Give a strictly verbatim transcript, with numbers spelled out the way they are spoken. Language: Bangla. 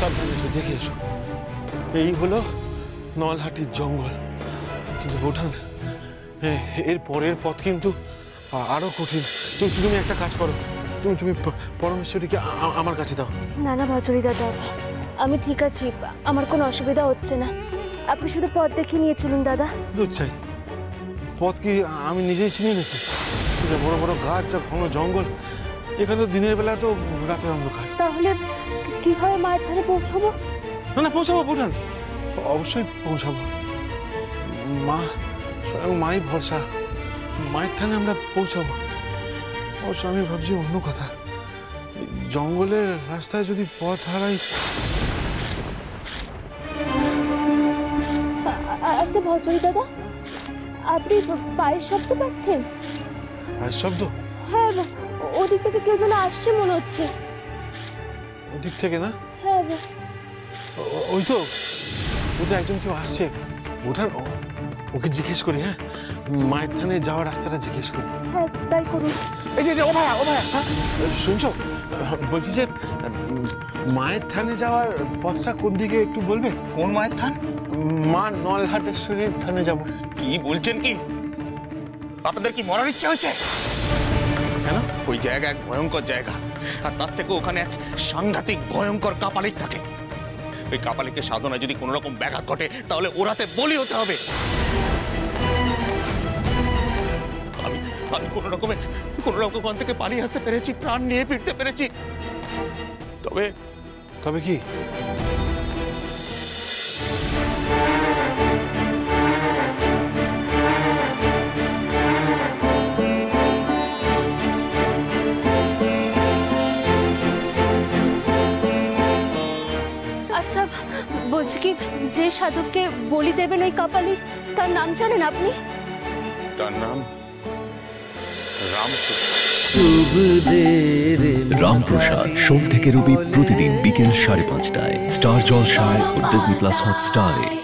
সাবধানে এসো, দেখে এসো। এই হলো নলহাটির জঙ্গল, কিন্তু বোঠান এর পরের পথ কিন্তু আরো কঠিন। তুমি তুমি একটা কাজ করো, তুমি তুমি পরমেশ্বরীকে আমার কাছে দাও। না না ভজরি দাদা, আমি ঠিক আছি, আমার কোনো অসুবিধা হচ্ছে না। আপনি শুধু পথ দেখিয়ে নিয়ে চলুন দাদা। দুধ চাই, পথ কি আমি নিজেই চিনি নাকি? যা বড় বড় গাছ, যা ঘন জঙ্গল, এখানে তো দিনের বেলা তো রাতের অন্ধকার। তাহলে কিভাবে মায়ের ধারে পৌঁছাবো? না না, পৌঁছাবো বোঠান, অবশ্যই পৌঁছাবো। মা স্বয়ং মাই ভরসা, মায়ের থানে আমরা পৌঁছাবো। অবশ্য আমি ভাবছি অন্য কথা, জঙ্গলের রাস্তায় যদি পথ হারাই। আচ্ছা ভজরি দাদা, আপনি পায়ের শব্দ পাচ্ছেন? পায়ের শব্দ? হ্যাঁ, ওদিক থেকে কেউ যেন আসছে মনে হচ্ছে। ওদিক থেকে না? হ্যাঁ, ওই তো, ওই তো একজন কেউ আসছে। ওঠান, ওকে জিজ্ঞেস করি। হ্যাঁ, মায়ের থানে যাওয়ার রাস্তাটা জিজ্ঞেস করি। হ্যাঁ তাই করুন। এই যে ও ভাইয়া, ও ভাইয়া, হ্যাঁ শুনছো? বলছি যে মায়ের থানে যাওয়ার পথটা কোন দিকে একটু বলবে? কোন মায়ের থান? মা নলহাটেশ্বরীর থানে যাব। কি বলছেন কি? আপনাদের কি মরার ইচ্ছা হয়েছে? কেন? ওই জায়গা এক ভয়ঙ্কর জায়গা, আর তার থেকে ওখানে এক সাংঘাতিক ভয়ঙ্কর কাপালিক থাকে। ওই কাপালিকে সাধনা যদি কোনো রকম ব্যাঘাত ঘটে, তাহলে ওরাতে বলি হতে হবে। আমি আমি কোনো রকমে কোনো রকম ওখান থেকে পালিয়ে আসতে পেরেছি, প্রাণ নিয়ে ফিরতে পেরেছি। তবে তবে কি? আচ্ছা বলছি কি, যে সাধককে বলি দেবেন ওই কাপালি, তার নাম জানেন আপনি? তার নাম রামপ্রসাদ। রামপ্রসাদ সোম থেকে রবি প্রতিদিন বিকেল সাড়ে পাঁচটায় স্টার জলসায় ও ডিজনি প্লাস হটস্টারে।